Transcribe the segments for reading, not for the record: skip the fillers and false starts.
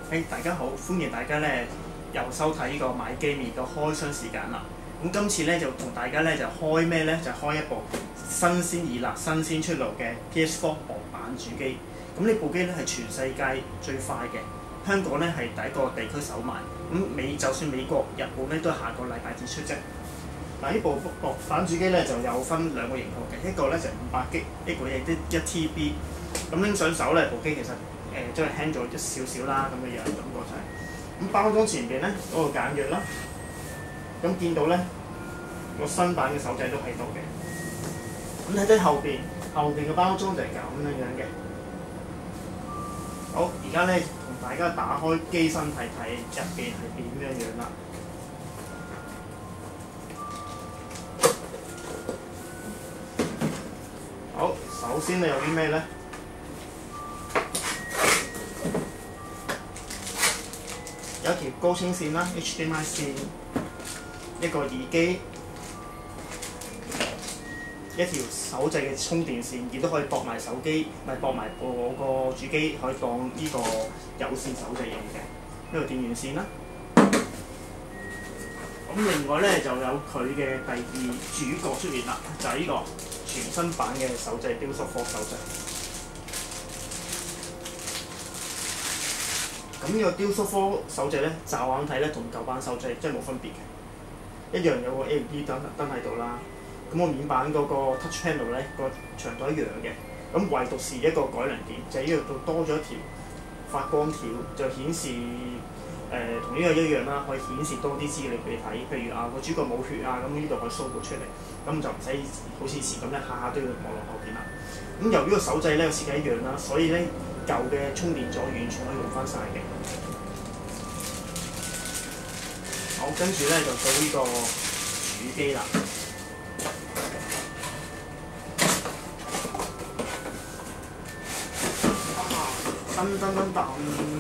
大家好，歡迎大家咧又收睇呢個買機面嘅開箱時間啦。咁今次咧就同大家咧就開咩咧？就開一部新鮮熱辣、新鮮出爐嘅 PS4 薄板主機。咁呢部機咧係全世界最快嘅，香港咧係第一個地區首賣。咁就算美國、日本咧都係下個禮拜至出啫。嗱，呢部薄板主機咧就有分兩個型號嘅，一個咧就500G，一個亦都1TB。咁拎上手咧，部機其實即係輕咗一少少啦，咁嘅樣感覺就係。咁包裝前邊咧嗰個簡約啦，咁見到咧個新版嘅手掣都喺度嘅。咁睇睇後邊嘅包裝就係咁樣嘅。好，而家咧同大家打開機身睇睇入邊係點樣啦。好，首先咧有啲咩咧？有一條高清線啦 ，HDMI 線，一個耳機，一條手掣嘅充電線，亦都可以駁埋手機，咪駁埋我個主機，可以當呢個有線手掣用嘅。呢個電源線啦。咁另外咧就有佢嘅第二主角出現啦，就係呢個全新版嘅手掣DualShock 4手掣。咁呢個DualShock 4手掣咧，驟眼睇咧同舊版手掣真係冇分別嘅，一樣有個 LED 燈喺度啦。咁我面板嗰個 Touch Panel 咧個長度一樣嘅，咁唯獨是一個改良點，就係呢度多咗一條發光條，就顯示同呢個一樣啦，可以顯示多啲資料俾你睇。譬如個主角冇血啊，咁呢度可以 show 到出嚟，咁就唔使好似以前咁咧下下都要望落後邊啦。咁由於個手掣咧個設計一樣啦，所以咧舊嘅充電座完全可以用翻晒嘅。好，跟住咧就到呢個主機啦。噔噔噔噔！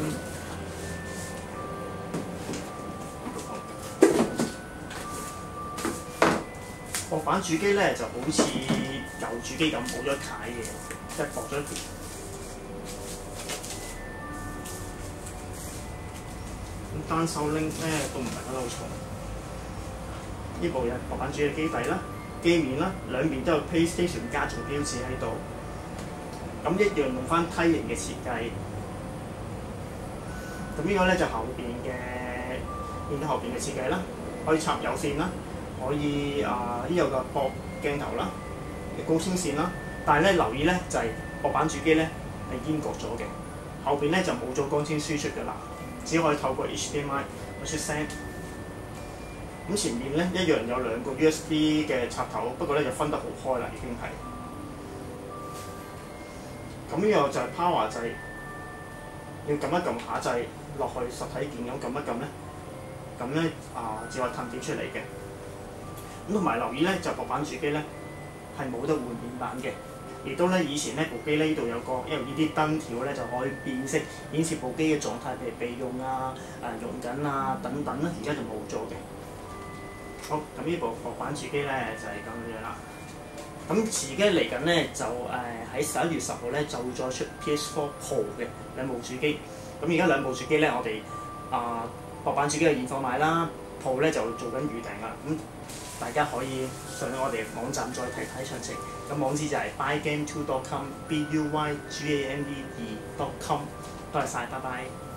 薄板主機咧就好似舊主機咁冇咗啀嘅，即係薄咗一條。咁單手拎咧都唔係覺得好重。呢部有薄板主機嘅機底啦、機面啦，兩邊都有 PlayStation 家族標誌喺度。咁一樣用翻梯形嘅設計。咁呢個咧就後邊嘅，見到後邊嘅設計啦，可以插有線啦，可以呢度嘅薄鏡頭啦，高清線啦。但係咧留意咧就係薄板主機咧係閹割咗嘅，後邊咧就冇咗光纖輸出㗎啦，只可以透過 HDMI 去出聲。咁前面咧一樣有兩個 USB 嘅插頭，不過咧就分得好開啦，已經係。咁呢個就係 Power 掣，要撳一撳下掣落去實體鍵咁撳一撳咧，咁咧至可以騰點出嚟嘅。咁同埋留意咧，就薄板主機咧係冇得換面板嘅，亦都咧以前咧部機呢度有個 LED 燈條咧就可以變色顯示部機嘅狀態，譬如備用啊、用緊啊等等咧，而家就冇咗嘅。好，咁呢部薄板主機咧就係咁樣啦。咁自己嚟緊咧就喺11月10號咧就會再出 PS4 Pro 嘅兩部主機。咁而家兩部主機咧，我哋薄板主機嘅現貨賣啦 ，Pro 咧就做緊預訂啦。咁大家可以上我哋網站再睇睇詳情。咁網址就係 buygame2.com，buygameme2.com。多謝晒，拜拜。